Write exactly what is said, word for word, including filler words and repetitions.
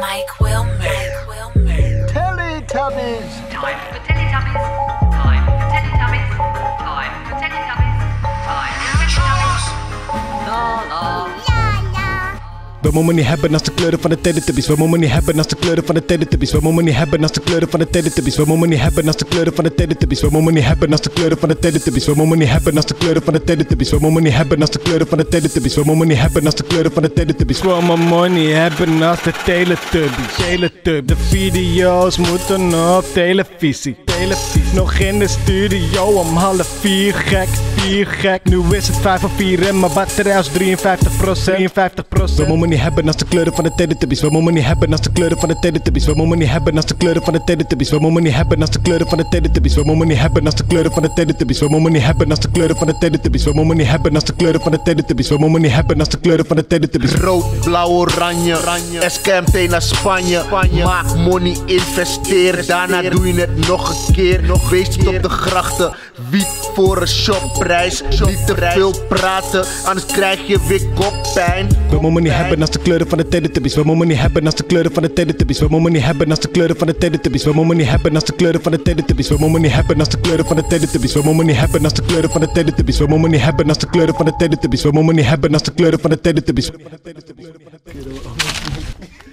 Mike Wilmer. Teletubbies. Time for Teletubbies. Time for Teletubbies. Time for Teletubbies. Time for Teletubbies. La la. We mogen niet hebben als de kleuren van de Teletubbies. We mogen niet hebben als de kleuren van de Teletubbies. We mogen niet hebben als de kleuren van de Teletubbies. We mogen niet hebben als de kleuren van de Teletubbies. We mogen niet hebben als de kleuren van de Teletubbies. We mogen niet hebben als de kleuren van de Teletubbies. We mogen niet hebben als de kleuren van de Teletubbies. We mogen niet hebben als de kleuren van de Teletubbies. We mogen niet hebben als de Teletubbies. Teletubbies. De video's moeten op televisie. Televisie. Nog in de studio om half vier. Gek, vier gek. Nu is het vijf of vier en mijn batterij is drieënvijftig procent. drieënvijftig procent. We mogen niet hebben als de kleuren van de Teletubbies. We mogen niet hebben als de kleuren van de Teletubbies. We mogen niet hebben als de kleuren van de Teletubbies. We mogen niet hebben als de kleuren van de Teletubbies. We mogen niet hebben als de kleuren van de Teletubbies. We mogen niet hebben als de kleuren van de Teletubbies. We mogen niet hebben als de kleuren van de Teletubbies. We mogen niet hebben als de kleuren van de Teletubbies. Rood, blauw, oranje. S K M T naar Spanje. Maak money, investeer. Daarna doe je het nog een keer. Wees niet op de grachten. Wiet voor een shopprijs. Niet te veel praten, anders krijg je weer koppijn. We mogen niet hebben als de kleuren van de Teletubbies. We mogen niet hebben als de kleuren van de Teletubbies. We mogen niet hebben als de kleuren van de Teletubbies. We mogen niet hebben als de kleuren van de Teletubbies. We mogen niet hebben als de kleuren van de Teletubbies. We mogen niet hebben als de kleuren van de Teletubbies. We mogen niet hebben als de kleuren van de Teletubbies. We mogen niet hebben als de kleuren van de Teletubbies.